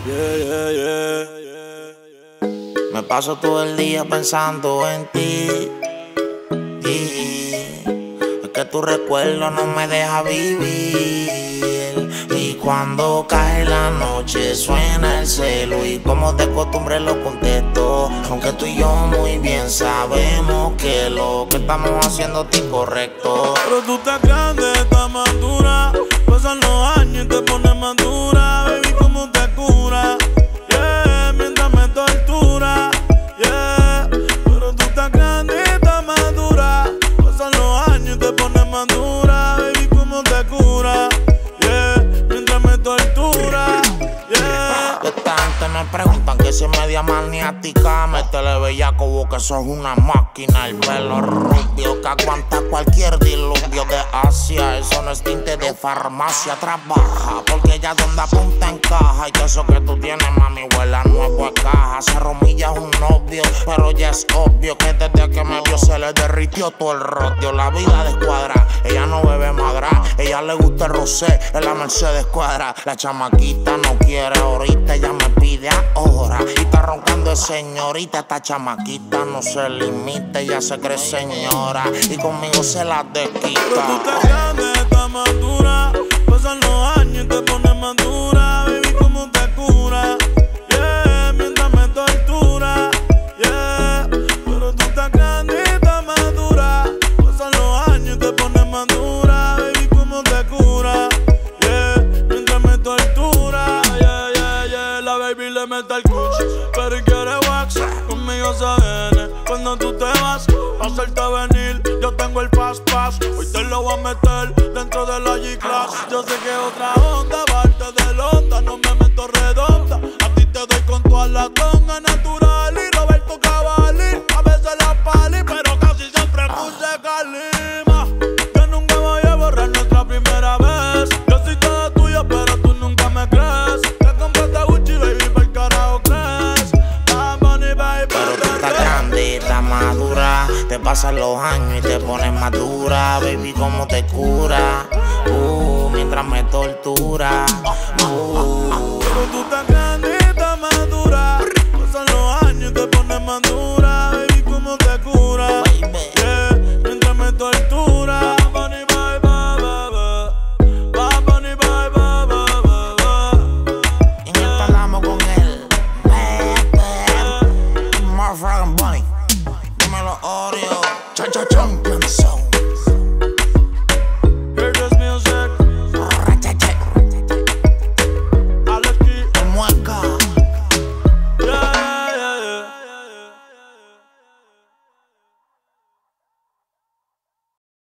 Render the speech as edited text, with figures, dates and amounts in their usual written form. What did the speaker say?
Yeah, yeah, yeah. Me paso todo el día pensando en ti. Y es que tu recuerdo no me deja vivir. Y cuando cae la noche suena el celo y como de costumbre lo contesto. Aunque tú y yo muy bien sabemos que lo que estamos haciendo es incorrecto. Pero tú estás grande, estás madura. Pasan los años y te pones madura. Baby, ¿cómo te cura? Yeah, mientras me tortura. Yeah, pero tú estás grande, estás madura. Pasan los años y te pones madura. Baby, ¿cómo te cura? Yeah, mientras me tortura. Yeah. Esta gente me preguntan que si es media maniática. Métele bellaco, como que sos una máquina. El pelo rubio que aguanta cualquier diluvio de Asia. Eso no es tinte de farmacia. Trabaja porque ya donde apunta encaja. Y que eso que tú tienes, mami, huele a nuevo caja. Se romilla un novio, pero ya es obvio que desde que me vio se le derritió todo el rodio. La vida descuadra, ella no bebe madra. Ella le gusta el rosé, en la Mercedes cuadra. La chamaquita no quiere ahorita, ella me pide ahora. Y está roncando de señorita, esta chamaquita no se limita. Ella se cree señora y conmigo se la desquita. Pero tú estás grande, estás madura. Pasan los años y te pones madura. Baby, ¿cómo te cura? Yeah, mientras me tortura. Yeah, pero tú estás grande, estás madura. Pasan los años y te pones madura. Baby, ¿cómo te cura? Yeah, mientras me tortura. Yeah, yeah, yeah. La baby le mete el kush, pero quiere wax. Conmigo se viene cuando tú te vas. Pa' hacerte venir, yo tengo el fast pass. Hoy te lo voy a meter dentro de la G-Class. Yo sé que otra onda, parte de Londra. No me meto redonda, a ti te doy con toda la tonga natural. Y Roberto Cavalli, a veces la pali, pero casi siempre puse calima. Yo nunca voy a borrar nuestra primera vez. Yo soy toda tuya, pero tú nunca me crees. Te compraste Gucci, baby, por carajo crees. Bad Bunny, baby, pero tú estás grande, estás madura. Te pasan los años y te pones madura. Baby, ¿cómo te cura? Mientras me tortura. Pero tú estás grande, estás madura. Pasan los años y te pones madura. Baby, ¿cómo te cura? Yeah, mientras me tortura. Bad Bunny, bye, bye, bye, bye. Bad Bunny, bye, bye, bye, bye, bye. Y en esto hablamos con él. More Frog and Bunny. Dímelo, Oreo. Champion Sound.